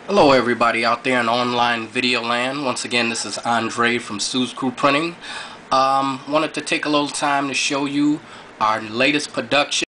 Hello everybody out there in online video land. Once again, this is Andre from Sue's Crew Printing. Wanted to take a little time to show you our latest production.